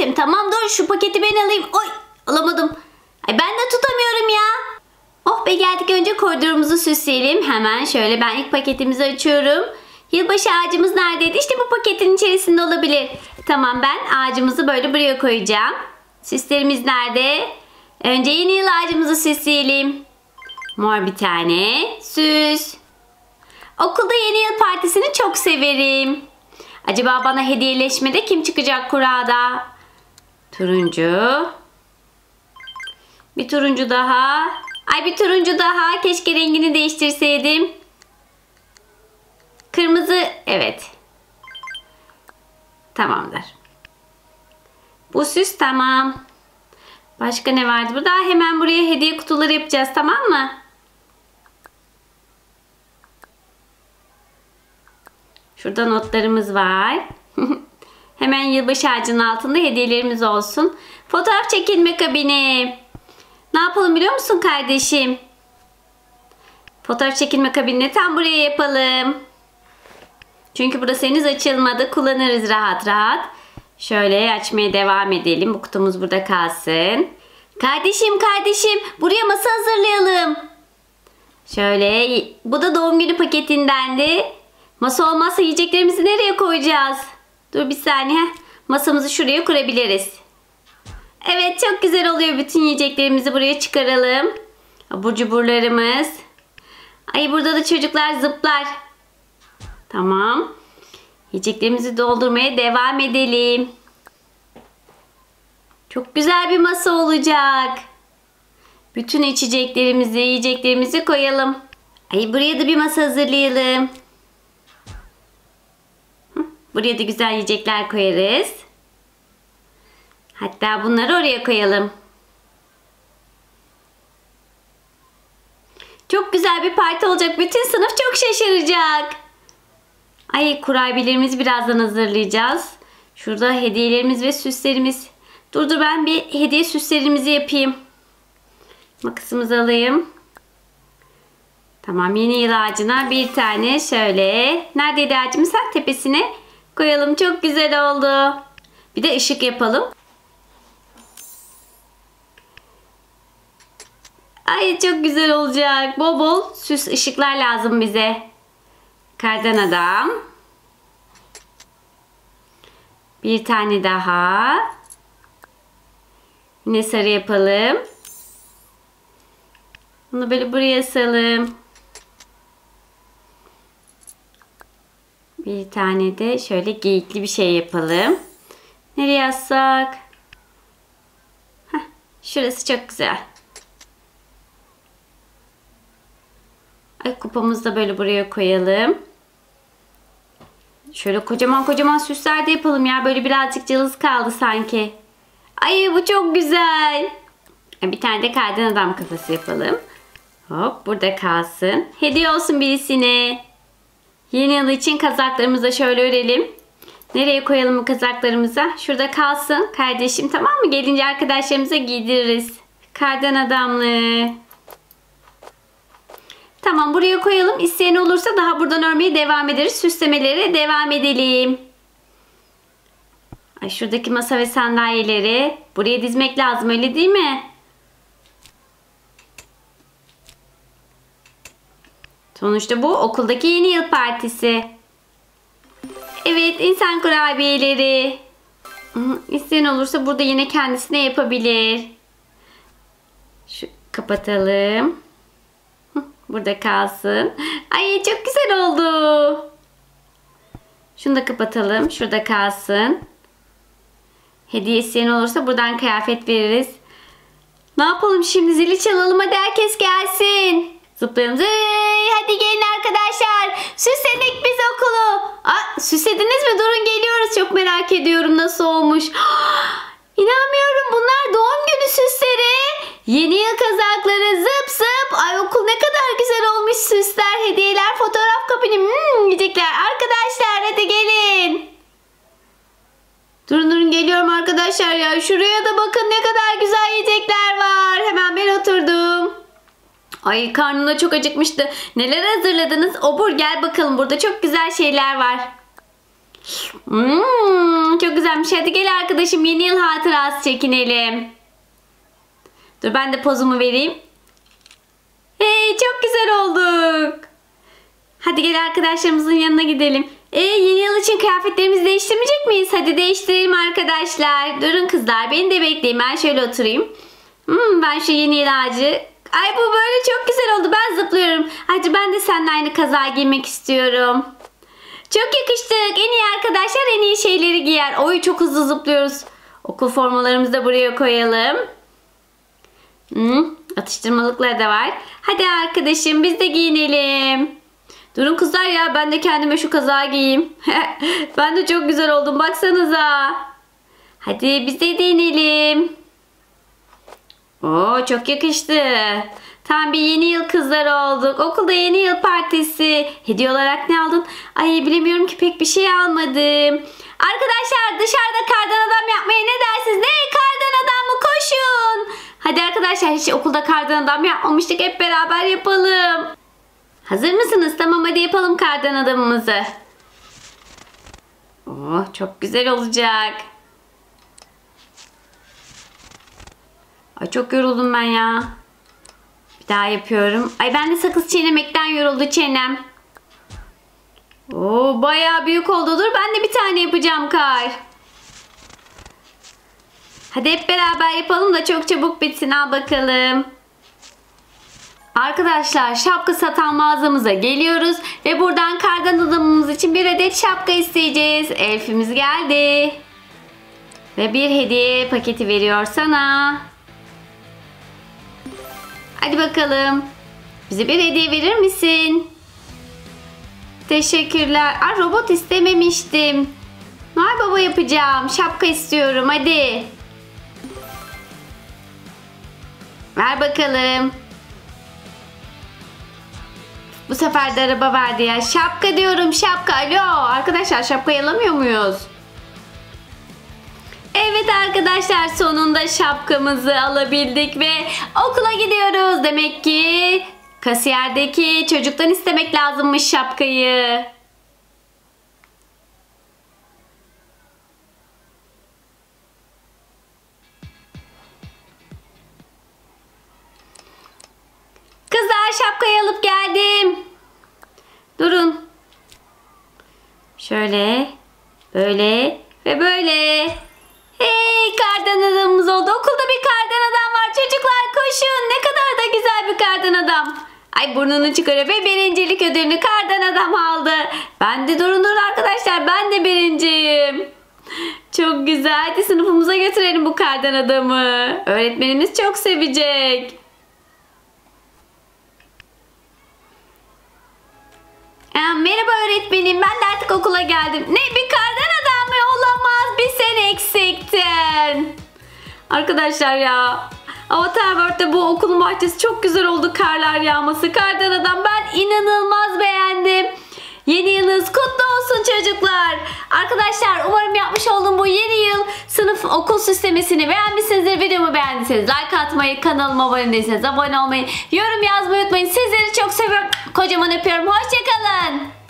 misin? Tamam dur şu paketi ben alayım. Oy alamadım. Ay ben de tutamıyorum ya. Oh be geldik, önce koridorumuzu süsleyelim. Hemen şöyle ben ilk paketimizi açıyorum. Yılbaşı ağacımız neredeydi? İşte bu paketin içerisinde olabilir. Tamam ben ağacımızı böyle buraya koyacağım. Süslerimiz nerede? Önce yeni yıl ağacımızı süsleyelim. Mor bir tane süs. Okulda yeni yıl partisini çok severim. Acaba bana hediyeleşmede kim çıkacak kurada? Turuncu. Bir turuncu daha. Ay bir turuncu daha. Keşke rengini değiştirseydim. Kırmızı. Evet. Tamamdır. Bu süs tamam. Başka ne vardı burada? Hemen buraya hediye kutuları yapacağız, tamam mı? Şurada notlarımız var. Hemen yılbaşı ağacının altında hediyelerimiz olsun. Fotoğraf çekilme kabini. Ne yapalım biliyor musun kardeşim? Fotoğraf çekilme kabinini tam buraya yapalım. Çünkü burası henüz açılmadı. Kullanırız rahat rahat. Şöyle açmaya devam edelim. Bu kutumuz burada kalsın. Kardeşim buraya masa hazırlayalım. Şöyle bu da doğum günü paketindendi. Masa olmazsa yiyeceklerimizi nereye koyacağız? Dur bir saniye. Masamızı şuraya kurabiliriz. Evet çok güzel oluyor. Bütün yiyeceklerimizi buraya çıkaralım. Abur cuburlarımız. Ay burada da çocuklar zıplar. Tamam. Yiyeceklerimizi doldurmaya devam edelim. Çok güzel bir masa olacak. Bütün içeceklerimizi, yiyeceklerimizi koyalım. Ay buraya da bir masa hazırlayalım. Buraya da güzel yiyecekler koyarız. Hatta bunları oraya koyalım. Çok güzel bir parti olacak. Bütün sınıf çok şaşıracak. Ay kurabiyelerimizi birazdan hazırlayacağız. Şurada hediyelerimiz ve süslerimiz. Dur ben bir hediye süslerimizi yapayım. Makasımızı alayım. Tamam yeni yıl ağacına bir tane şöyle. Neredeydi ağacımız? Tepesine koyalım. Çok güzel oldu. Bir de ışık yapalım. Ay çok güzel olacak. Bol bol süs ışıklar lazım bize. Kardan adam. Bir tane daha. Yine sarı yapalım. Bunu böyle buraya asalım. Bir tane de şöyle geyikli bir şey yapalım. Nereye assak? Heh, şurası çok güzel. Ay kupamızı da böyle buraya koyalım. Şöyle kocaman süsler de yapalım ya. Böyle birazcık cılız kaldı sanki. Ay bu çok güzel. Bir tane de kardan adam kafası yapalım. Hop burada kalsın. Hediye olsun birisine. Yeni yıl için kazaklarımızı da şöyle örelim. Nereye koyalım bu kazaklarımıza? Şurada kalsın kardeşim, tamam mı? Gelince arkadaşlarımıza giydiririz. Kardan adamlı. Tamam buraya koyalım. İsteyen olursa daha buradan örmeye devam ederiz. Süslemelere devam edelim. Ay şuradaki masa ve sandalyeleri buraya dizmek lazım, öyle değil mi? Sonuçta bu okuldaki yeni yıl partisi. Evet insan kurabiyeleri. İsteyen olursa burada yine kendisine yapabilir. Şu kapatalım. Burada kalsın. Ay çok güzel oldu. Şunu da kapatalım. Şurada kalsın. Hediye isteyen olursa buradan kıyafet veririz. Ne yapalım şimdi? Zili çalalım. Hadi herkes gelsin. Zıplayalım. Hadi gelin arkadaşlar. Süsledik biz okulu. Süslediniz mi? Durun geliyoruz. Çok merak ediyorum nasıl olmuş. İnanmıyorum. Bunlar doğum günü süsleri. Yeni yıl kazakları zıp zıp. Ay okul ne kadar güzel olmuş. Süsler, hediyeler, fotoğraf kabini. Yiyecekler. Arkadaşlar hadi gelin. Durun geliyorum arkadaşlar ya. Şuraya da bakın ne kadar güzel yiyecekler var. Hemen ben oturdum. Ay karnım da çok acıkmıştı. Neler hazırladınız? Obur gel bakalım. Burada çok güzel şeyler var. Çok güzelmiş. Hadi gel arkadaşım, yeni yıl hatırası çekinelim. Dur ben de pozumu vereyim. Hey, çok güzel olduk. Hadi gel arkadaşlarımızın yanına gidelim. Yeni yıl için kıyafetlerimizi değiştirmeyecek miyiz? Hadi değiştirelim arkadaşlar. Durun kızlar, beni de bekleyin. Ben şöyle oturayım. Ben şu yeni yıl ağacı. Ay, bu böyle çok güzel oldu. Ben zıplıyorum. Hadi ben de seninle aynı kazağı giymek istiyorum. Çok yakıştık. En iyi arkadaşlar en iyi şeyleri giyer. Oy, çok hızlı zıplıyoruz. Okul formalarımızı da buraya koyalım. Atıştırmalıklar da var. Hadi arkadaşım, biz de giyinelim. Durun kızlar ya, ben de kendime şu kazağı giyeyim. Ben de çok güzel oldum, baksanıza. Hadi biz de deneyelim. Oo, çok yakıştı. Tam bir yeni yıl kızları olduk. Okulda yeni yıl partisi. Hediye olarak ne aldın? Ay, bilemiyorum ki, pek bir şey almadım. Arkadaşlar, dışarıda kardan adam yapmaya ne dersiniz? Ne? Kardan adam mı? Koşun. Hadi arkadaşlar, hiç okulda kardan adam yapmamıştık. Hep beraber yapalım. Hazır mısınız? Tamam, hadi yapalım kardan adamımızı. Oh, çok güzel olacak. Ay, çok yoruldum ben ya. Bir daha yapıyorum. Ay, ben de sakız çiğnemekten yoruldu çenem. Oo, bayağı büyük oldu. Dur, ben de bir tane yapacağım Kar. Hadi hep beraber yapalım da çok çabuk bitsin. Al bakalım. Arkadaşlar, şapka satan mağazamıza geliyoruz ve buradan kardan adamımız için bir adet şapka isteyeceğiz. Elfimiz geldi. Ve bir hediye paketi veriyor sana. Hadi bakalım. Bize bir hediye verir misin? Teşekkürler. Robot istememiştim. Noel Baba yapacağım. Şapka istiyorum. Hadi. Ver bakalım. Bu sefer de araba verdi ya. Şapka diyorum, şapka. Alo. Arkadaşlar, şapkayı alamıyor muyuz? Evet arkadaşlar, sonunda şapkamızı alabildik ve okula gidiyoruz. Demek ki kasiyerdeki çocuktan istemek lazımmış şapkayı. Kızlar, şapkayı alıp geldim. Durun. Şöyle, böyle ve böyle. Hey, kardan adamımız oldu. Okulda bir kardan adam var. Çocuklar koşun. Ne kadar da güzel bir kardan adam. Ay, burnunu çıkarıyor ve birincilik ödülünü kardan adam aldı. Ben de durun arkadaşlar. Ben de birinciyim. Çok güzel. Hadi sınıfımıza götürelim bu kardan adamı. Öğretmenimiz çok sevecek. Merhaba öğretmenim. Ben de artık okula geldim. Ne, bir kardan adam mı? Olamaz. Bir sen eksiktin. Arkadaşlar ya, Avatar World'de bu okulun bahçesi çok güzel oldu. Karlar yağması, kardan adam. Ben inanılmaz beğendim. Yeni yılınız kutlu olsun çocuklar. Arkadaşlar, umarım yapmış olduğum bu yeni yıl sınıf okul süslemesini beğenmişsinizdir. Videomu beğendiyseniz like atmayı, kanalıma abone değilseniz abone olmayı, yorum yazmayı unutmayın. Sizleri çok seviyorum. Kocaman öpüyorum. Hoşçakalın.